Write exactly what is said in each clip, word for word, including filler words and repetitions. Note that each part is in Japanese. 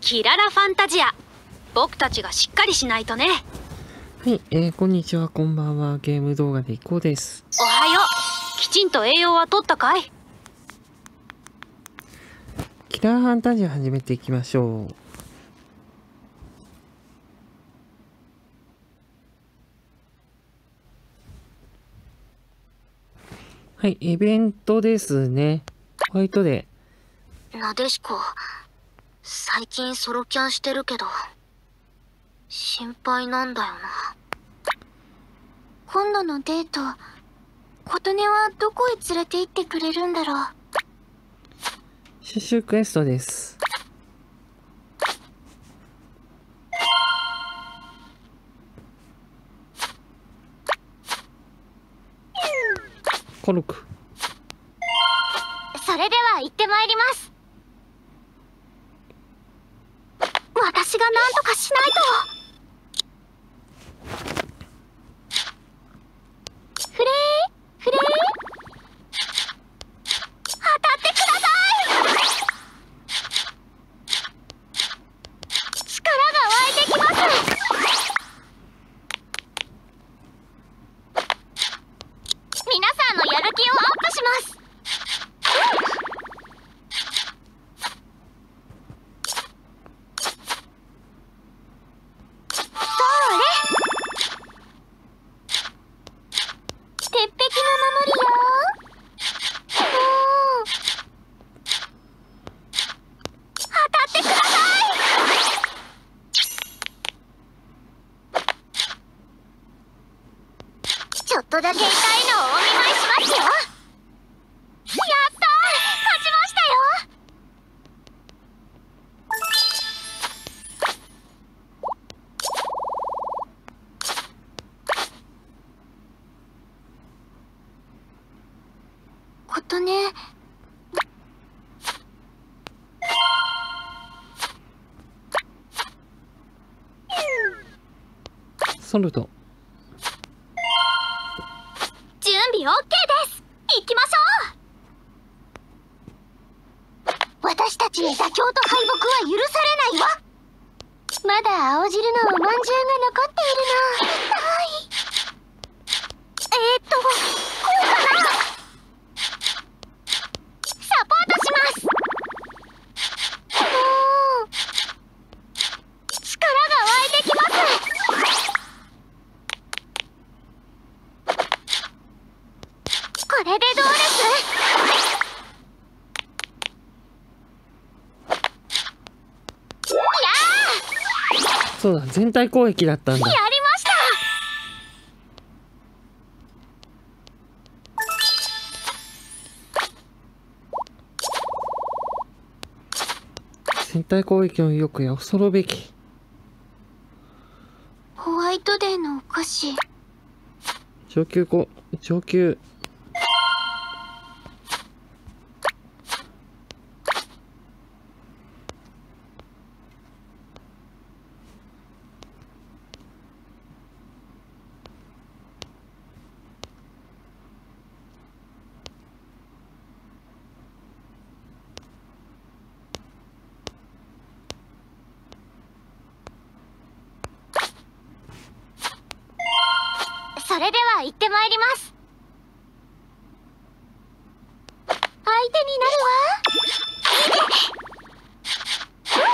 キララファンタジア。僕たちがしっかりしないとね。 はい、えー、こんにちは、こんばんは。ゲーム動画でいこうです。 おはよう。きちんと栄養は取ったかい？ キラーファンタジア始めていきましょう。はい、イベントですね。ホワイトデー。 なでしこ、最近ソロキャンしてるけど、心配なんだよな。今度のデート、琴音はどこへ連れて行ってくれるんだろう。 シュシュクエストです。コルク。 それでは行ってまいります。私が何とかしないと。フレーフレー当たってください。力が湧いてきます。皆さんのやる気をアップします。ちょっとだけ痛いのをお見舞いしますよ。やったー、勝ちましたよ。琴音、 ソルト。 準備 オーケー です。行きましょう。私たちに妥協と敗北は許されないわ。まだ青汁のおまんじゅうが残っているの。はい。えー、っとこうかな。サポートします。おー、力が湧いてきます。これでどうです？いやー！ そうだ、全体攻撃だったんだ。 やりました！ 全体攻撃の威力や恐るべき。 ホワイトデーのお菓子。 上級こ、上級。 それでは行ってまいります。相手になるわ。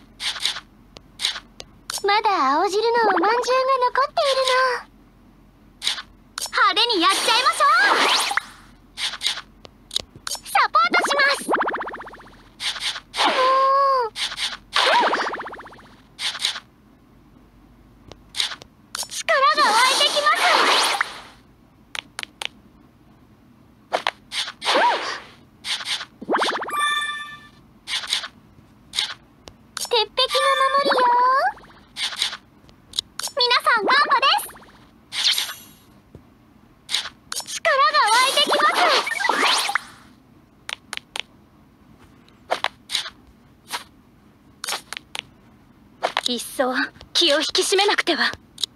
まだ青汁のおまんじゅうが残っているの。派手にやっちゃいましょう。サポートします。おー、力が湧いてきます。鉄壁の守りよ。皆さんガンバです。力が湧いてきます。 一層気を引き締めなくては。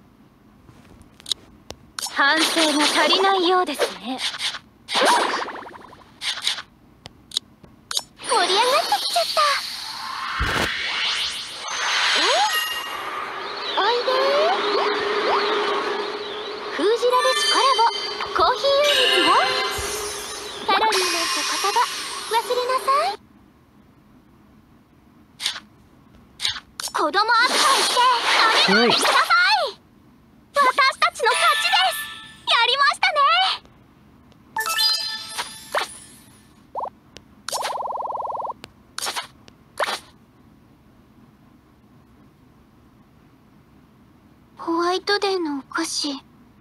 反省が足りないようですね。 盛り上がってきちゃった。 葉忘れなさい。子供扱いして舐めないでください。私たちの勝ちです。やりましたね。ホワイトデーのお菓子。い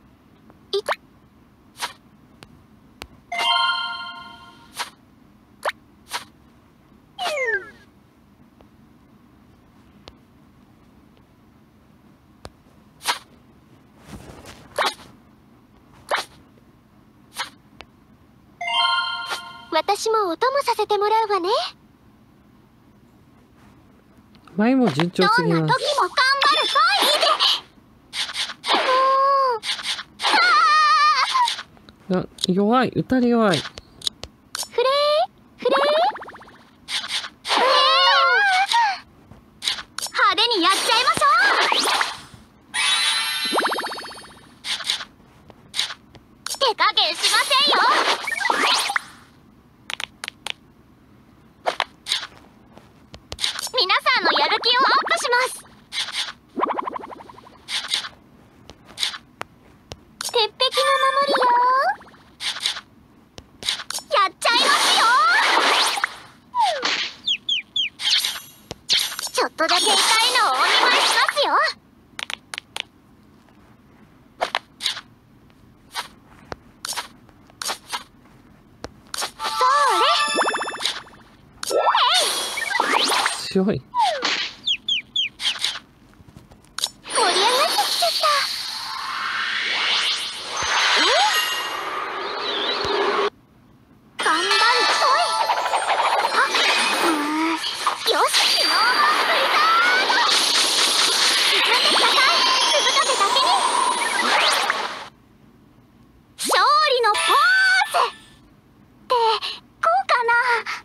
私もお供させてもらうわね。 前も順調すぎどんなます。 時も頑張るぞ、いいで。 あ、弱い。打たれ弱い。 フレーフレー派手にやっちゃいましょう。手加減しませんよ。皆さんのやる気をアップします。鉄壁の守りよ。やっちゃいますよ。ちょっとだけ痛いのをお見舞いしますよ。それ。 強い。 盛り上がってきちゃった。頑張るぞい。あ、うーん、よし、スノーボードリザード。進んでください、鈴風だけに。勝利のポーズってこうかな。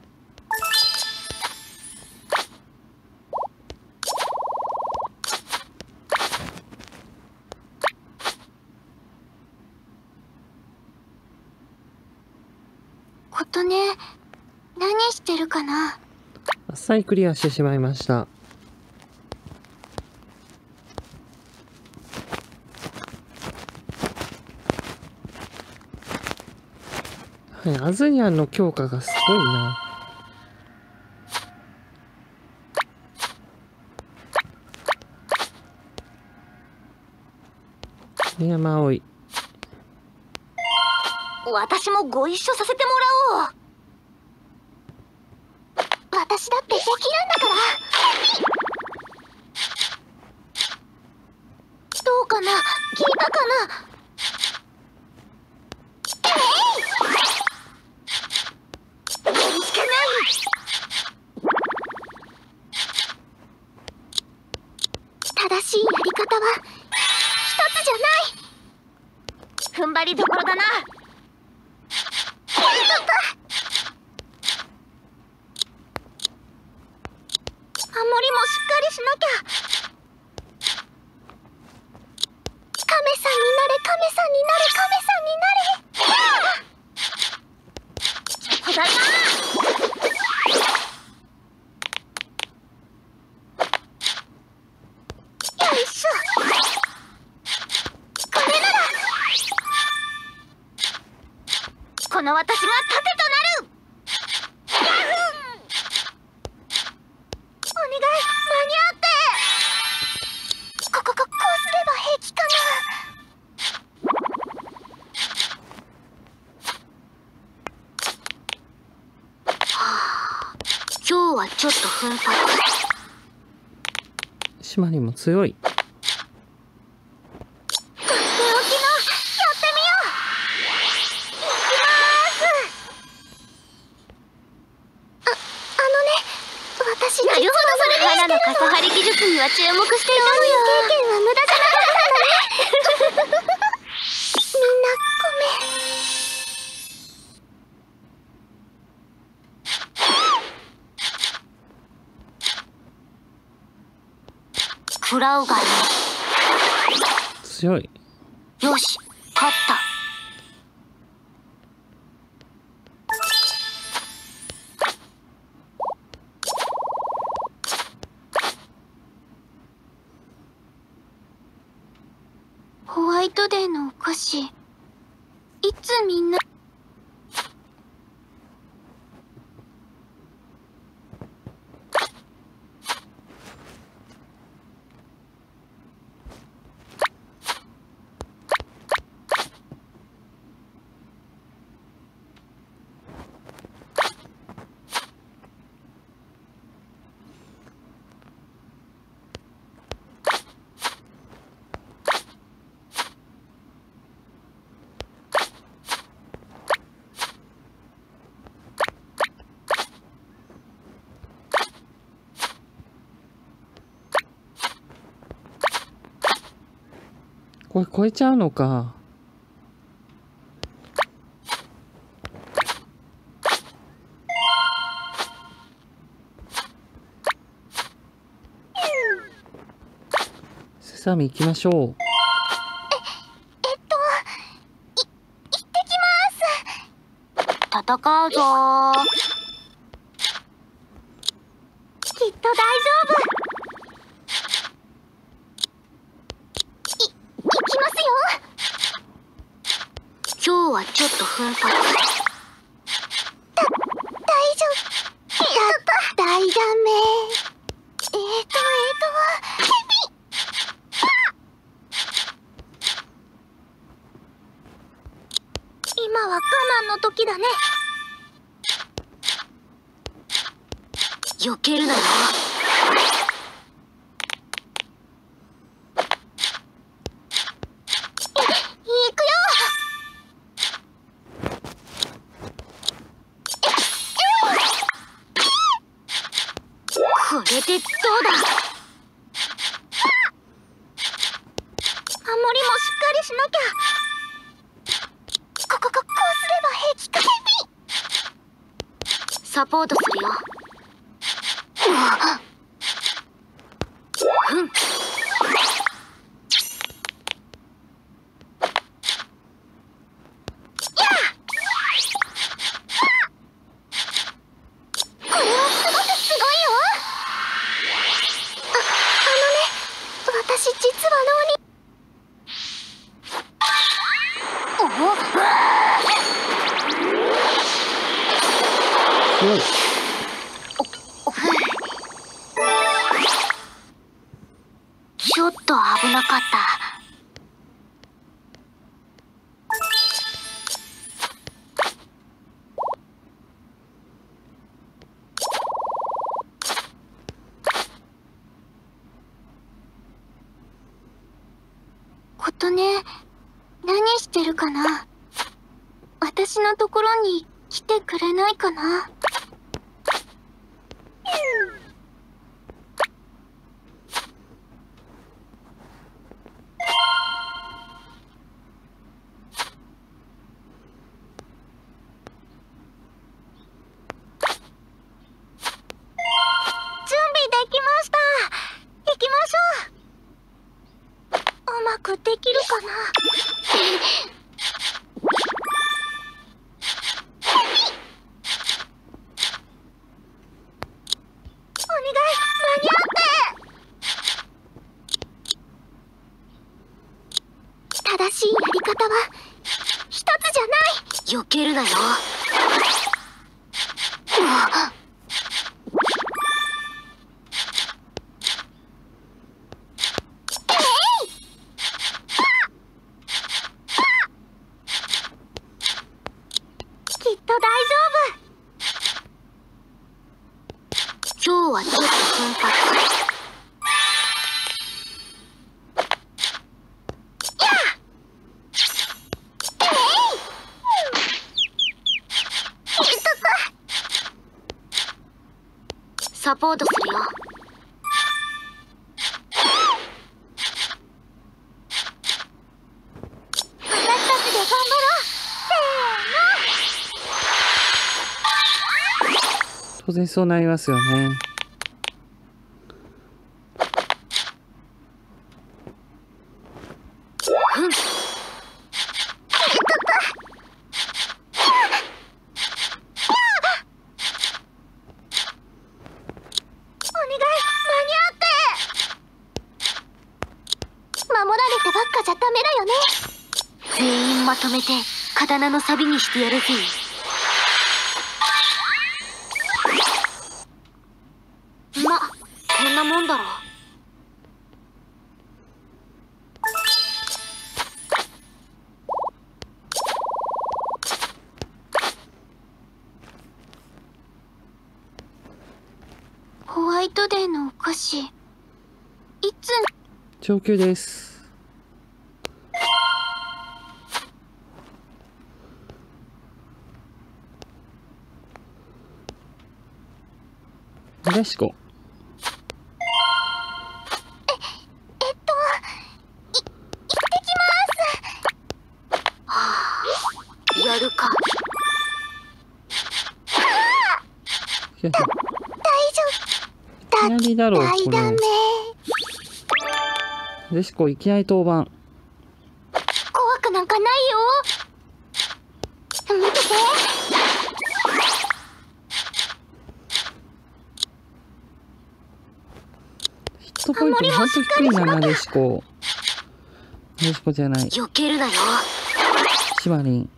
ことね、何してるかな。 あっさりクリアしてしまいました。はい、アズニャンの強化がすごいな。山葵。 私もご一緒させてもらおう。私だってできるんだから。どうかな、聞いたかな。えい、やるしかない。正しいやり方は一つじゃない。踏ん張りどころだな。守りもしっかりしなきゃ。亀さんになれ、亀さんになれ、亀さんになれ。ただいま。よいしょ。これならこの私が盾となる。お願い、間に合って。ここここうすれば平気かな。はあ、今日はちょっと奮発。 島にも強い。 とっておきのやってみよう。いきます。あ、あのね、私なるほど、それで花の傘張り技術には注目していたのよ。経験は無駄じゃなかったんだね。みんなごめん。食らうがいい。 強い。 よし、勝った。 トデーのお菓子、いつみんな。 これ超えちゃうのか。セサミ行きましょう。 え、えっと、い、行ってきます。戦うぞー。きっと大丈夫。い、行きますよ。 今日はちょっと奮発。 だ、大丈夫。だ、大ダメ。えーと、えーと、ヘビ。今は我慢の時だね。 避けるなよ。 行くよ。 これでどうだ。 守りもしっかりしなきゃ。ここここうすれば平気か。ヘビ。 サポートするよ。うん。 これはすごくすごいよ。あ、あのね、私実は脳に。 強い。 ちょっと危なかった。 ことね、何してるかな。私のところに来てくれないかな。準備できました。行きましょう。うまくできるかな。お願い、間に合って。正しいやり方は一つじゃない。 避けるなよ。 きっと大丈夫。 今日はちょっと奮発。サポートするよ。 私たちで頑張ろう。せーの。 当然そうなりますよね。 うん。 守られてばっかじゃダメだよね。 とめて刀の錆にしてやるぜ。ま、こんなもんだろ。ホワイトデーのお菓子、いつ上級です。なでしこ。 え、えっと、い、行ってきます。はあ、やるか。 いや、 大丈夫。 いきなりだろう、これ。 大ダメ。 なでしこ、いきなり登板。 怖くなんかないよ。見てて。 ヒットポイントほんと低いな、なでしこ。なでしこじゃない。 避けるなよ。 シマリン。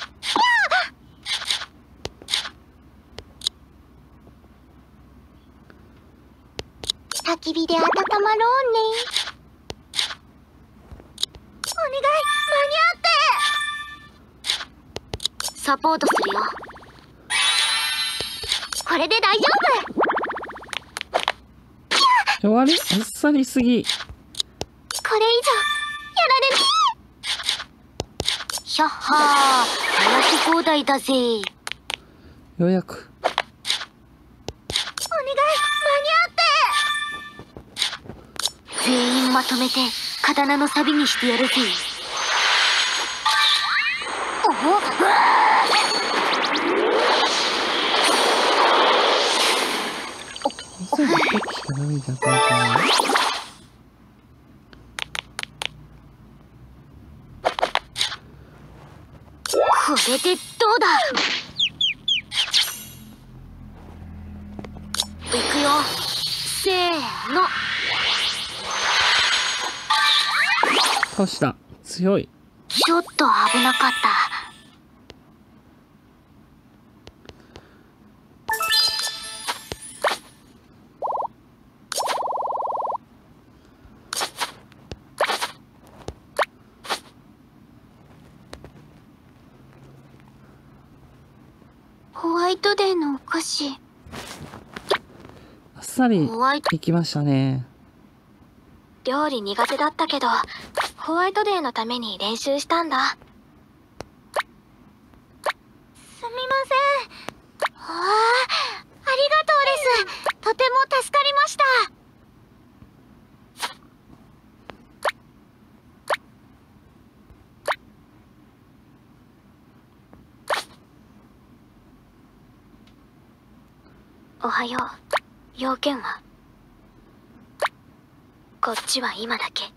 焚き火で温まろうね。お願い、間に合って。サポートするよ。これで大丈夫。 終わり？あっさりすぎ。 これ以上やられない。ひゃっはー、話し放題だぜ。 ようやく。 お願い、間に合って。全員まとめて刀の錆にしてやるぜ。おっ、うわそうだ、こっちしかダメじゃん、これかな。 これでどうだ。いくよ、せーの。 倒した。強い。 ちょっと危なかった。ホワイトデーのお菓子。 あっさりホワイトいきましたね。 料理苦手だったけど、ホワイトデーのために練習したんだ。すみません。ああ、ありがとうです。とても助かりました。おはよう。要件は？こっちは今だけ。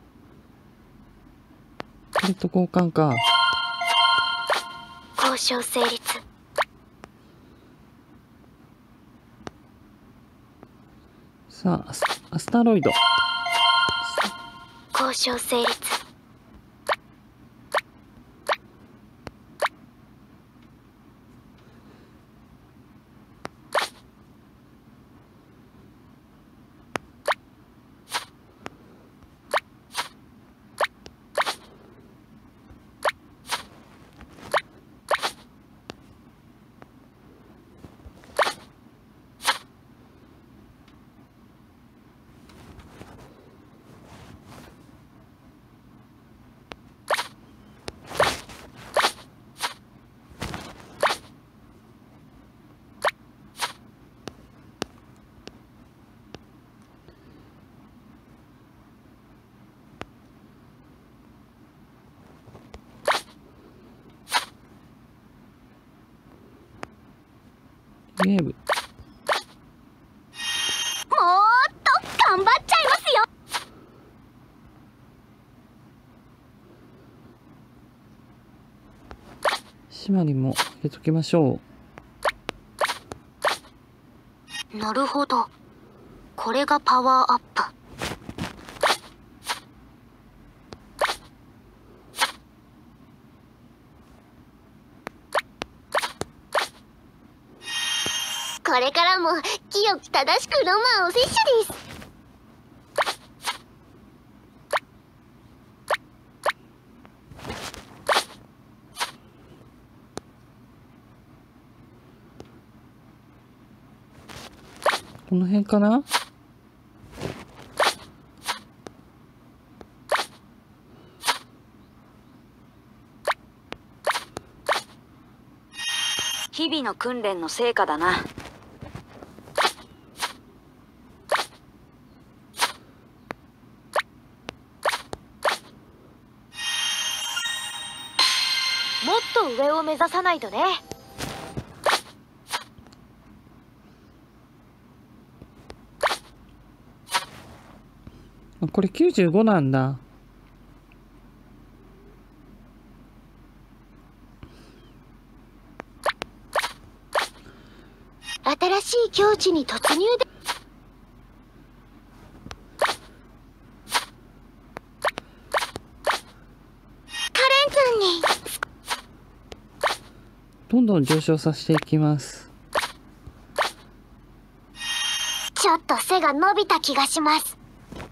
これと交換か。 交渉成立。 さあ、アス、アスタロイド。 交渉成立。 ゲーム。 もーっと頑張っちゃいますよ。 シマリンも入れときましょう。なるほど。これがパワーアップ。 これからも清き正しくロマンを摂取です。 この辺かな。 日々の訓練の成果だな。 もっと上を目指さないとね。 これきゅうじゅうごなんだ。 新しい境地に突入で。カレン君にどんどん上昇させていきます。 ちょっと背が伸びた気がします。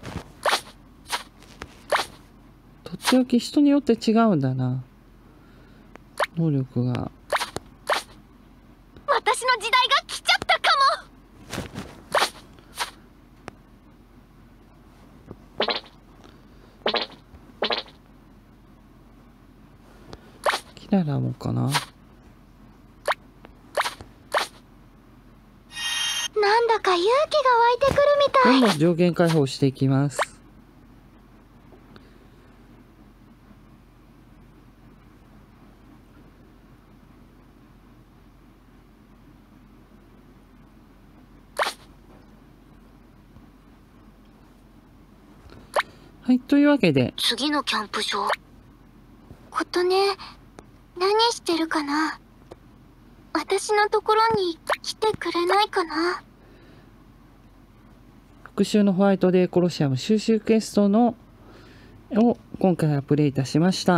とっておき人によって違うんだな、能力が。 私の時代が来ちゃったかも。 キララもかな。 なんだか勇気が湧いてくるみたい。 どんどん上限解放していきます。はい、というわけで次のキャンプ場。琴音、何してるかな。私のところに来てくれないかな。 復讐のホワイトデーコロシアム収集クエストのを今回はプレイいたしました。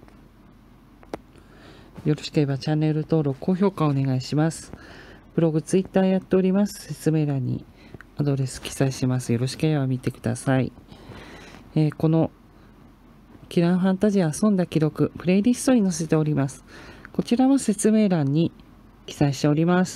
よろしければチャンネル登録、高評価お願いします。ブログ、ツイッターやっております。説明欄にアドレス記載します。よろしければ見てください。えー、このキラーファンタジア遊んだ記録、プレイリストに載せております。こちらも説明欄に記載しております。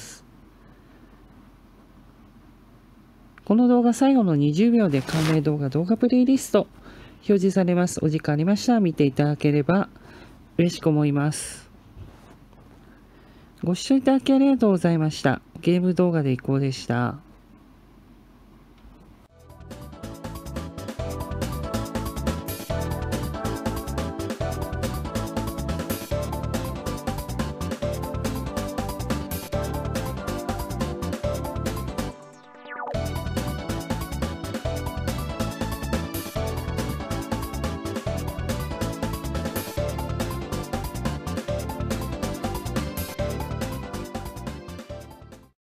この動画最後のにじゅうびょうで関連動画、動画プレイリスト表示されます。お時間ありましたら見ていただければ嬉しく思います。ご視聴いただきありがとうございました。ゲーム動画でいこうでした。